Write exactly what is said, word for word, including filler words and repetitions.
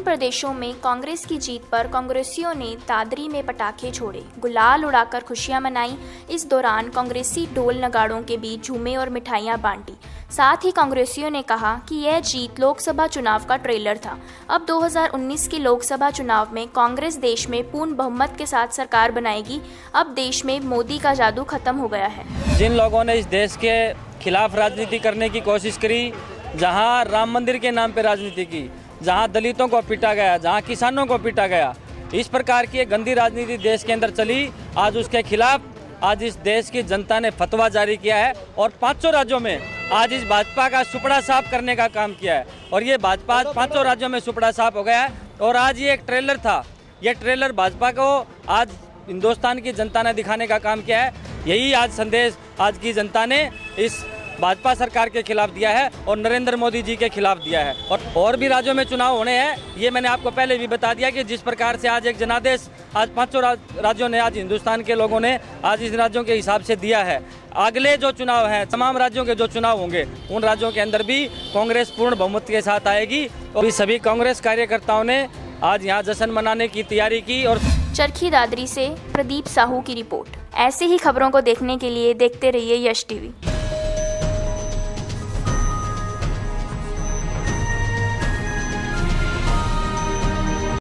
प्रदेशों में कांग्रेस की जीत पर कांग्रेसियों ने दादरी में पटाखे छोड़े, गुलाल उड़ाकर खुशियां मनाई। इस दौरान कांग्रेसी ढोल नगाड़ों के बीच झूमे और मिठाइयां बांटी। साथ ही कांग्रेसियों ने कहा कि यह जीत लोकसभा चुनाव का ट्रेलर था। अब दो हज़ार उन्नीस के लोकसभा चुनाव में कांग्रेस देश में पूर्ण बहुमत के साथ सरकार बनाएगी। अब देश में मोदी का जादू खत्म हो गया है। जिन लोगों ने इस देश के खिलाफ राजनीति करने की कोशिश करी, जहां राम मंदिर के नाम पर राजनीति की, जहां दलितों को पीटा गया, जहां किसानों को पीटा गया, इस प्रकार की एक गंदी राजनीति देश के अंदर चली, आज उसके खिलाफ आज इस देश की जनता ने फतवा जारी किया है और पांचों राज्यों में आज इस भाजपा का सुपड़ा साफ करने का काम किया है। और ये भाजपा पांचों राज्यों में सुपड़ा साफ हो गया है। और आज ये एक ट्रेलर था, ये ट्रेलर भाजपा को आज हिंदुस्तान की जनता ने दिखाने का काम किया है। यही आज संदेश आज की जनता ने इस भाजपा सरकार के खिलाफ दिया है और नरेंद्र मोदी जी के खिलाफ दिया है। और और भी राज्यों में चुनाव होने हैं, ये मैंने आपको पहले भी बता दिया कि जिस प्रकार से आज एक जनादेश आज पांचों राज्यों ने, आज हिंदुस्तान के लोगों ने आज इस राज्यों के हिसाब से दिया है। अगले जो चुनाव हैं, तमाम राज्यों के जो चुनाव होंगे, उन राज्यों के अंदर भी कांग्रेस पूर्ण बहुमत के साथ आएगी। और सभी कांग्रेस कार्यकर्ताओं ने आज यहाँ जश्न मनाने की तैयारी की। और चरखी दादरी से प्रदीप साहू की रिपोर्ट। ऐसे ही खबरों को देखने के लिए देखते रहिए यश टीवी।